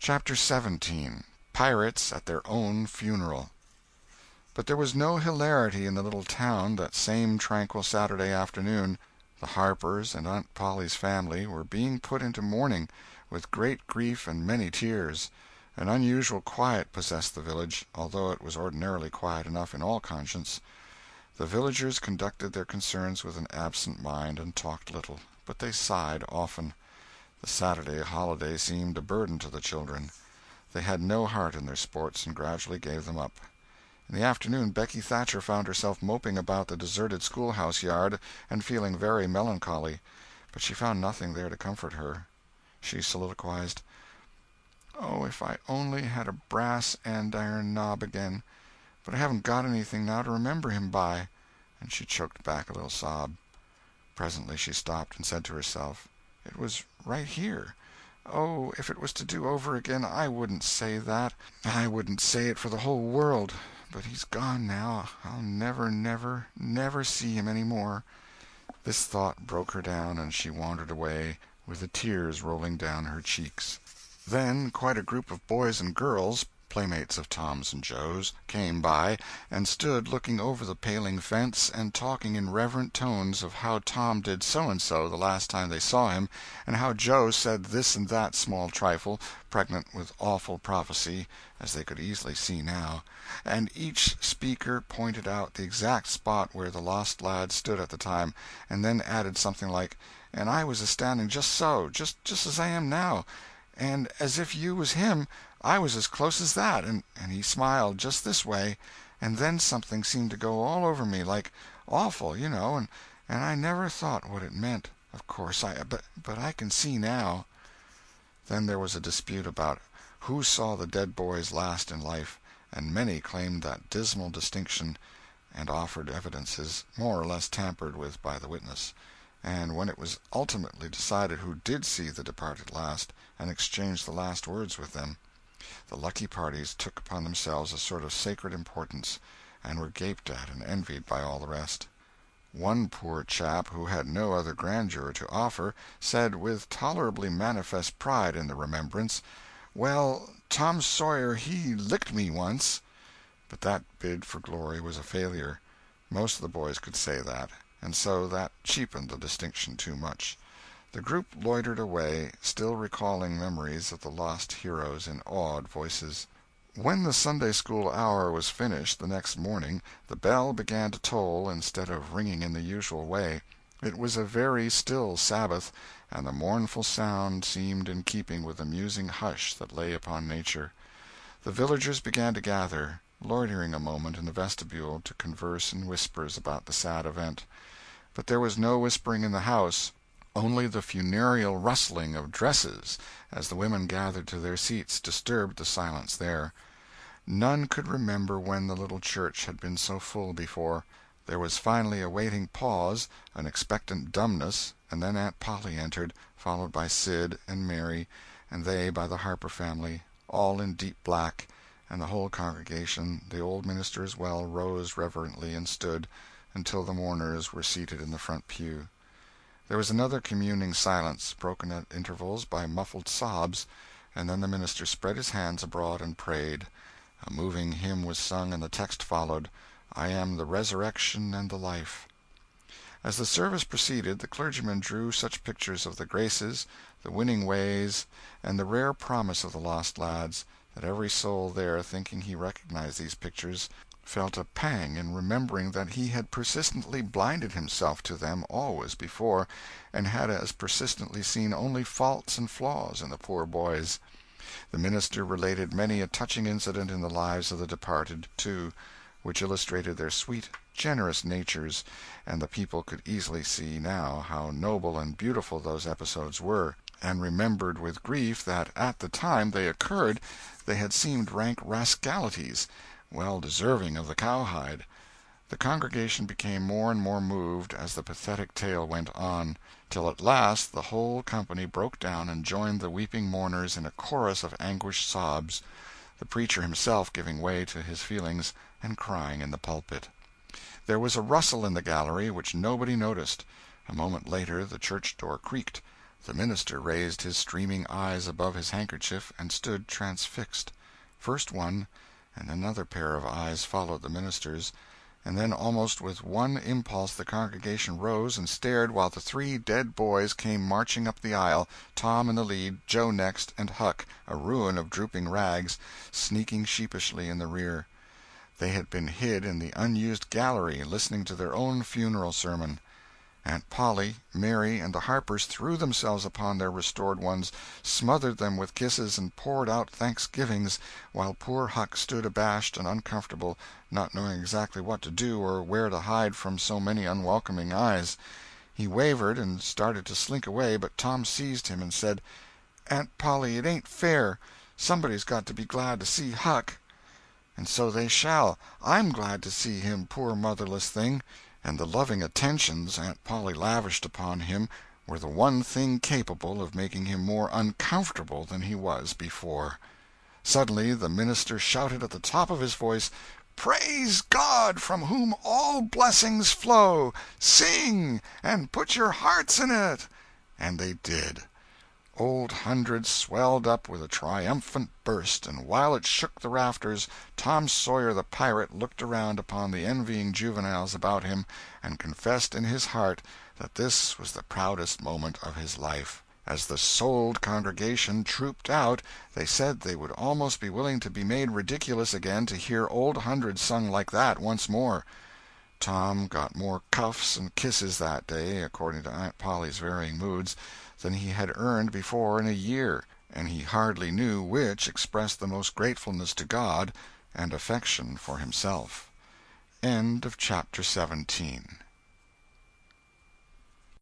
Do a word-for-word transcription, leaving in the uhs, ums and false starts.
Chapter seventeen Pirates at Their Own Funeral. But there was no hilarity in the little town that same tranquil Saturday afternoon. The Harpers and Aunt Polly's family were being put into mourning, with great grief and many tears. An unusual quiet possessed the village, although it was ordinarily quiet enough in all conscience. The villagers conducted their concerns with an absent mind, and talked little, but they sighed often. The Saturday holiday seemed a burden to the children. They had no heart in their sports, and gradually gave them up. In the afternoon Becky Thatcher found herself moping about the deserted schoolhouse yard and feeling very melancholy, but she found nothing there to comfort her. She soliloquized, "Oh, if I only had a brass andiron knob again! But I haven't got anything now to remember him by," and she choked back a little sob. Presently she stopped and said to herself, "It was right here. Oh, if it was to do over again I wouldn't say that. I wouldn't say it for the whole world. But he's gone now. I'll never, never, never see him any more." This thought broke her down, and she wandered away, with the tears rolling down her cheeks. Then quite a group of boys and girls, playmates of Tom's and Joe's, came by, and stood looking over the paling fence and talking in reverent tones of how Tom did so-and-so the last time they saw him, and how Joe said this and that small trifle, pregnant with awful prophecy, as they could easily see now, and each speaker pointed out the exact spot where the lost lad stood at the time, and then added something like, "And I was a-standing just so, just just as I am now, and as if you was him I was as close as that, and, and he smiled just this way, and then something seemed to go all over me, like awful, you know, and, and I never thought what it meant, of course, I but, but I can see now." Then there was a dispute about who saw the dead boys last in life, and many claimed that dismal distinction, and offered evidences, more or less tampered with by the witness. And when it was ultimately decided who did see the departed last, and exchanged the last words with them, the lucky parties took upon themselves a sort of sacred importance, and were gaped at and envied by all the rest. One poor chap, who had no other grandeur to offer, said, with tolerably manifest pride in the remembrance, "Well, Tom Sawyer he licked me once." But that bid for glory was a failure. Most of the boys could say that, and so that cheapened the distinction too much. The group loitered away, still recalling memories of the lost heroes in awed voices. When the Sunday-school hour was finished the next morning, the bell began to toll instead of ringing in the usual way. It was a very still Sabbath, and the mournful sound seemed in keeping with the musing hush that lay upon nature. The villagers began to gather, loitering a moment in the vestibule to converse in whispers about the sad event. But there was no whispering in the house, only the funereal rustling of dresses as the women gathered to their seats disturbed the silence there. None could remember when the little church had been so full before. There was finally a waiting pause, an expectant dumbness, and then Aunt Polly entered, followed by Sid and Mary, and they by the Harper family, all in deep black, and the whole congregation, the old minister as well, rose reverently and stood, until the mourners were seated in the front pew. There was another communing silence, broken at intervals by muffled sobs, and then the minister spread his hands abroad and prayed. A moving hymn was sung, and the text followed, "I am the resurrection and the life." As the service proceeded, the clergyman drew such pictures of the graces, the winning ways, and the rare promise of the lost lads, that every soul there, thinking he recognized these pictures, felt a pang in remembering that he had persistently blinded himself to them always before, and had as persistently seen only faults and flaws in the poor boys. The minister related many a touching incident in the lives of the departed, too, which illustrated their sweet, generous natures, and the people could easily see, now, how noble and beautiful those episodes were, and remembered with grief that at the time they occurred they had seemed rank rascalities, well deserving of the cowhide. The congregation became more and more moved as the pathetic tale went on, till at last the whole company broke down and joined the weeping mourners in a chorus of anguished sobs, the preacher himself giving way to his feelings and crying in the pulpit. There was a rustle in the gallery which nobody noticed. A moment later the church door creaked, The minister raised his streaming eyes above his handkerchief and stood transfixed. First one, and another pair of eyes followed the minister's, and then almost with one impulse the congregation rose and stared while the three dead boys came marching up the aisle, Tom in the lead, Joe next, and Huck, a ruin of drooping rags, sneaking sheepishly in the rear. They had been hid in the unused gallery, listening to their own funeral sermon. Aunt Polly, Mary, and the Harpers threw themselves upon their restored ones, smothered them with kisses, and poured out thanksgivings, while poor Huck stood abashed and uncomfortable, not knowing exactly what to do or where to hide from so many unwelcoming eyes. He wavered and started to slink away, but Tom seized him and said, "Aunt Polly, it ain't fair. Somebody's got to be glad to see Huck." "And so they shall. I'm glad to see him, poor motherless thing." And the loving attentions Aunt Polly lavished upon him were the one thing capable of making him more uncomfortable than he was before. Suddenly the minister shouted at the top of his voice, "Praise God, from whom all blessings flow! Sing, and put your hearts in it!" And they did. Old Hundred swelled up with a triumphant burst, and while it shook the rafters, Tom Sawyer the pirate looked around upon the envying juveniles about him and confessed in his heart that this was the proudest moment of his life. As the souled congregation trooped out, they said they would almost be willing to be made ridiculous again to hear Old Hundred sung like that once more. Tom got more cuffs and kisses that day, according to Aunt Polly's varying moods, than he had earned before in a year, and he hardly knew which expressed the most gratefulness to God and affection for himself. End of chapter seventeen.